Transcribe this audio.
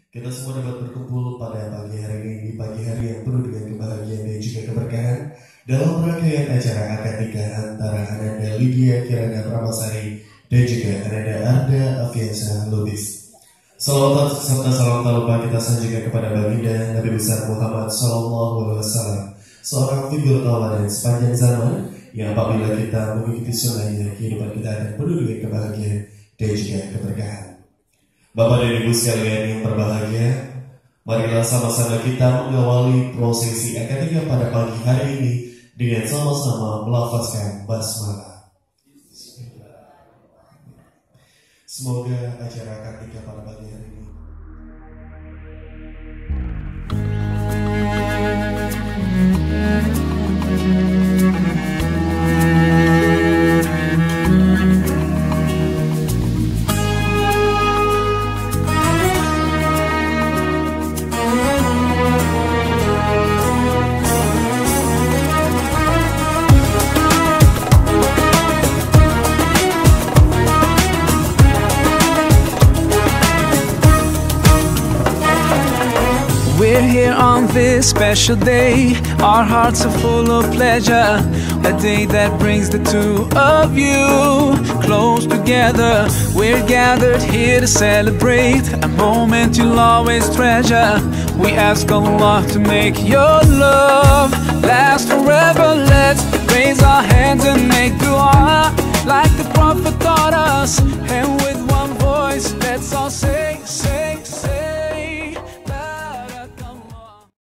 Kita semua dapat berkumpul pada pagi hari ini, di pagi hari yang penuh dengan kebahagiaan dan juga keberkahan dalam rangkaian acara akad nikah antara Ananda Lydia Kirana Pramasari dan juga Ananda Arda Afiansa Lubis. Salawat serta salam tak lupa kita sajikan kepada baginda Nabi besar Muhammad SAW, seorang figur tauladan sepanjang zaman yang apabila kita mengikuti sunnahnya, kehidupan kita akan penuh dengan kebahagiaan dan juga keberkahan. Bapak dan Ibu sekalian yang berbahagia, marilah sama-sama kita mengawali prosesi akad nikah pada pagi hari ini dengan sama-sama melafazkan basmalah. Semoga acara akad nikah pada pagi hari ini We're here on this special day. Our hearts are full of pleasure. A day that brings the two of you close together. We're gathered here to celebrate a moment you'll always treasure. We ask Allah to make your love last